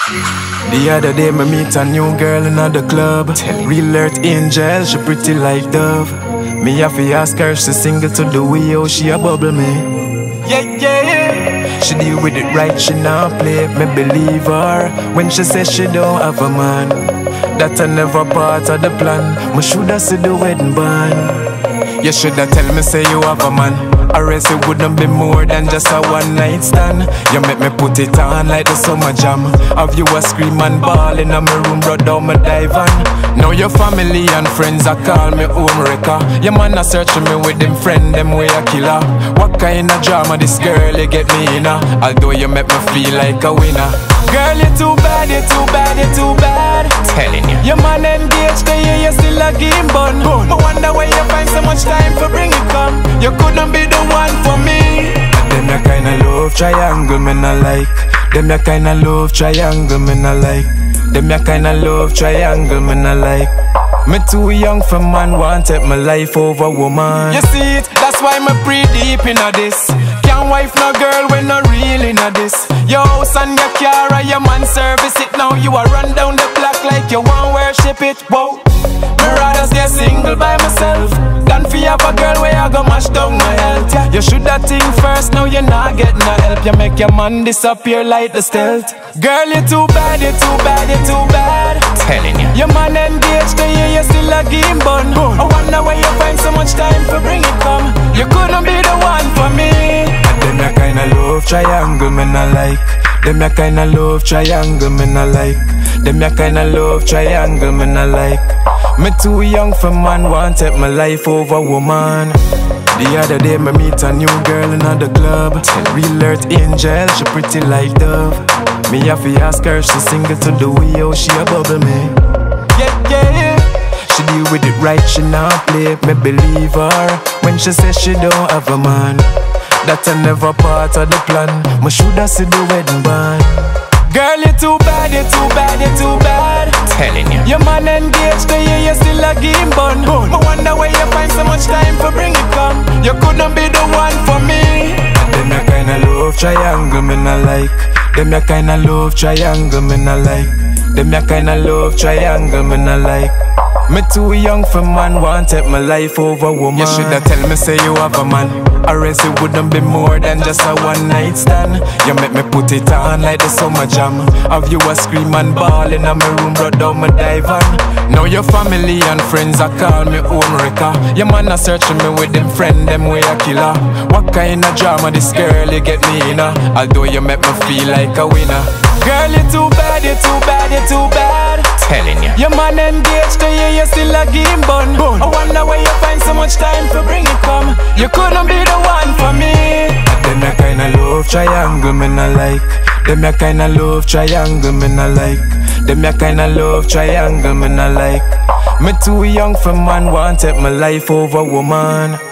The other day me meet a new girl in the club. Real earth angel, she pretty like dove. Me have to ask her, she single to the way how she a bubble me. Yeah, yeah, yeah. She deal with it right, she not play. Me believe her when she says she don't have a man. That I never part of the plan. Me shoulda see the wedding band. You shoulda tell me say you have a man, or else it wouldn't be more than just a one night stand. You make me put it on like the summer jam. Have you a scream and ball in my room, brought down my divan. Now your family and friends are call me home wrecker. Your man a searching me with them friend, them way a killer. What kind of drama this girl you get me in? Although you make me feel like a winner. Girl, you're too bad, you're too bad, you're too bad. Telling you, your man engaged, the year you still a game bun. I wonder why you find so much time for bring it come. You couldn't be the one for me. Them your kind of love triangle, me not like. Them your kind of love triangle, me not like. Them your kind of love triangle, me not like. Me too young for man, want take my life over woman. You see it, that's why me pretty deep inna this. Can't wife no girl when no real inna this. Your house and your car and your man service it. Now you a run down the block like you want worship it. Whoa, me rather stay single by myself than fi have a girl where I go mash down my health. Yeah. You shoulda think first, now you not get no help. You make your man disappear like the stealth. Girl, you too bad, you too bad, you too bad. Telling you, your man engaged, the year you still a game bun. I wonder why you find so much time for bring it come. You couldn't be the one for me. And them your kind of love triangle, me not like. Them your kind of love triangle, me not like. Them your kind of love triangle, me not like. Me too young for man, want take my life over woman. The other day me meet a new girl in the club. Real earth angel, she pretty like dove. Me have to ask her, she single to the way how she a bubble me. Yeah, yeah, yeah. She deal with it right, she not play. Me believe her when she says she don't have a man. That I never part of the plan. Me shoulda see the wedding band. Girl, you're too bad, you're too bad, you're too bad. Telling you, your man engaged, the year you still a game bun. I wonder why you find so much time for bring it come. You couldn't be the one for me. Them your kind of love triangle, me not like. Them your kind of love triangle, me not like. Them your kind of love triangle, me not like. Me too young for man, want take my life over woman. You shoulda tell me say you have a man, or else it wouldn't be more than just a one night stand. You make me put it on like the summer jam. Have you a scream and ball in my room, brought down my divan. Now your family and friends are call me home wrecker. Your man a searching me with them friend, them way a killer. What kind of drama this girl you get me in? Although you make me feel like a winner. Girl, you're too bad, you're too bad, you're too bad. Telling you, your man engaged, the year you still a game bun. I wonder why you find so much time for bring it come. You couldn't be the one for me. Them your kind of love triangle, me not like. Them your kind of love triangle, me not like. Them your kind of love triangle, me not like. Me too young for man, want take my life over woman.